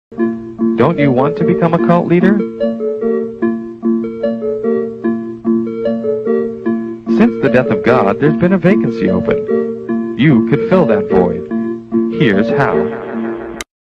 Don't you want to become a cult leader? Since the death of God, there's been a vacancy open. You could fill that void. Here's how.